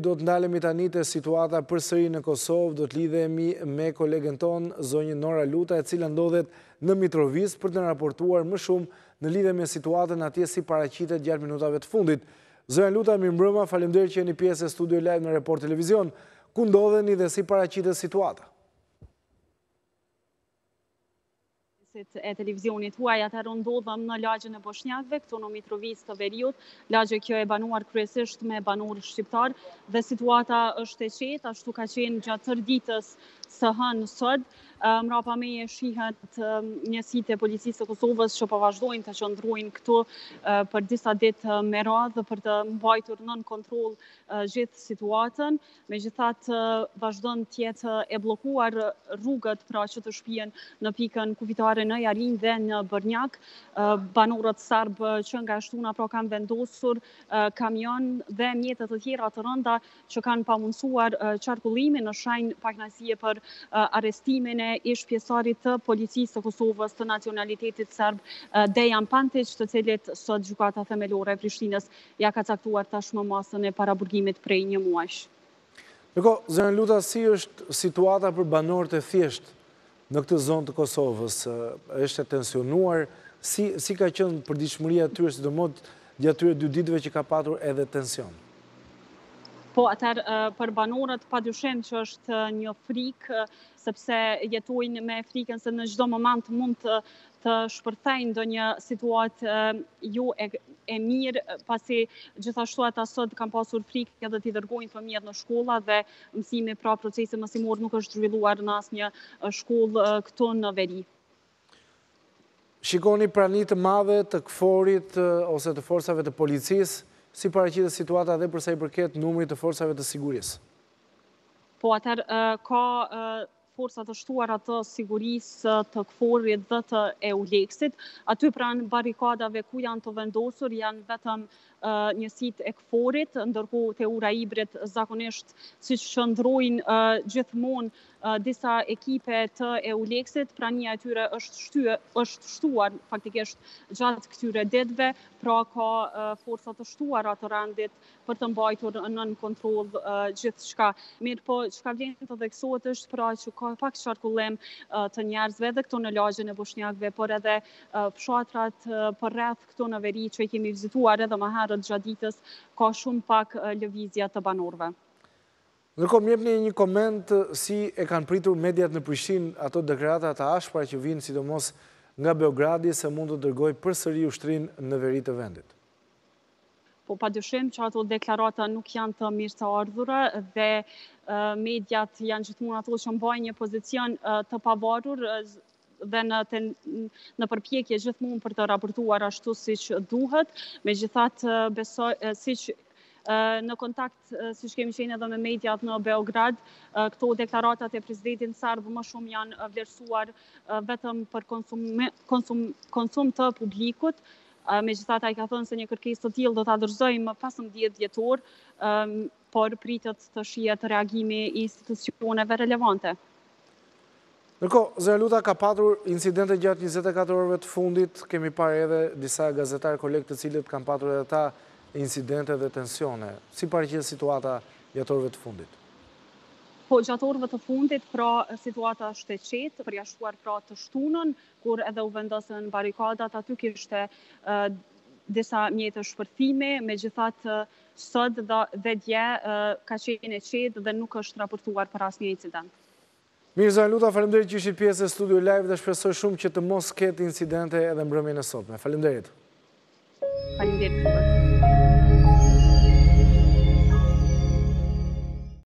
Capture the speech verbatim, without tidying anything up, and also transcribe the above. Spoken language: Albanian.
do të ndalemi tani te situata përsëri në Kosovë, do të lidhemi me kolegen ton, zonjën Nora Luta, e cila ndodhet në Mitrovic për të na raportuar më shumë në lidhje me situatën atje si paraqitet gjatë minutave të fundit. Zonja Luta, mirëmbrëma, faleminderit që jeni pjesë e studio live në Report Televizion. Ku ndodheni dhe si paraqitet situata? E televizionit huaj, atëherë ndodhem në lagjën e Boshnjakëve, këtu në Mitrovic të Veriut. Lagje kjo e banuar kryesisht me banor shqiptar dhe situata është e qetë, ashtu ka qenë gjatë tërë ditës së hënë sot. Mrapa meje shihet njësitë e policisë së Kosovës që po vazhdojnë të qëndrojnë këtu për disa ditë me radhë për të mbajtur nën kontroll gjithë situatën. Megjithatë vazhdon të jetë e bllokuar rrugët pra që të shpihen në pikën kufitare në Jarin dhe në Bërnjak. Banorët serbë që nga shtuna pra kanë vendosur kamion dhe mjete të tjera të rënda që kanë pamundsuar qarkullimin në shenjë pakënaqësie për arrestimin e ish pjesarit të policisë të Kosovës të nacionalitetit serb Dejan Pantić, të cilit sot gjykata themelore e Prishtinës ja ka caktuar tashmë masën e paraburgimit prej një muaji. Ndërkohë, zonja Luta, si është situata për banorët e thjeshtë në këtë zonë të Kosovës? Është e tensionuar? Si, si ka qenë përditshmëria e tyre, sidomos gjatë tyre dy ditëve që ka patur edhe tension? Po, atëherë për banorët padyshim që është një frikë, sepse jetojnë me frikën se në çdo moment mund të, të shpërthejnë ndonjë situatë jo e, e mirë, pasi gjithashtu ata sot kanë pasur frikë edhe t'i dërgojnë fëmijët në shkolla dhe mësimi pra procesi mësimor nuk është zhvilluar në asnjë shkollë këtu në Veri. Shikoni prani të madhe të KFOR-it ose të forcave të policisë, si paraqitet situata dhe përsa i përket numrit të forcave të sigurisë? Po, atëherë ka forcat të shtuara të sigurisë të KFOR-it dhe të EULEX-it. Aty pranë barikadave ku janë të vendosur janë vetëm njësitë e KFOR-it, ndërkohë te ura ibrit zakonisht siç qëndrojnë gjithmonë disa ekipe të EULEX-it, prania e tyre është shtyë, është shtuar faktikisht gjatë këtyre ditëve, pra ka forca të shtuara të rendit për të mbajtur nën kontroll gjithçka. Mirë po, çka vlen të theksohet është pra që ka pak qarkullim të njerëzve edhe këtu në lagjën e Boshnjakëve, por edhe fshatrat përreth këtu në Veri që i kemi vizituar edhe më herët gjatë ditës, ka shumë pak lëvizje të banorëve. Ndërkohë, më jepni një koment si e kanë pritur mediat në Prishtinë ato deklarata të ashpra që vinë sidomos nga Beogradi se mund të dërgojë përsëri ushtrinë në veri të vendit. Po padyshim që ato deklarata nuk janë të mirë të ardhura dhe mediat janë gjithmonë ato që mbajnë një pozicion të pavarur dhe në, ten, në përpjekje gjithmonë për të raportuar ashtu siç duhet. Megjithatë besoj siç në kontakt si që kemi qenë edhe me mediat në Beograd, këto deklaratat e presidentit serb më shumë janë vlerësuar vetëm për konsum, konsum, konsum të publikut. Megjithatë ai ka thënë se një kërkesë të tillë do ta dorëzojmë më pesëmbëdhjetë dhjetor, por pritet të shihet reagimi i institucioneve relevante. Ndërkohë, zonja Luta, ka patur incidente gjatë njëzet e katër orëve të fundit, kemi parë edhe disa gazetarë kolegë të cilët kanë patur edhe ta incidente dhe tensione. Si paraqitet situata gjatë orëve të fundit? Po, gjatë orëve të fundit, pra situata është e qetë, përjashtuar pra të shtunën, kur edhe u vendosën barikadat, aty kishte uh, disa mjete shpërthimi, megjithatë sot dhe, dhe dje uh, ka qenë e qetë dhe nuk është raportuar për asnjë incident. Mirë, zonja Luta, faleminderit që ishit pjesë e studio live dhe shpresoj shumë që të mos ketë incidente edhe mbrëmjen e sotme. Faleminderit. Faleminderit.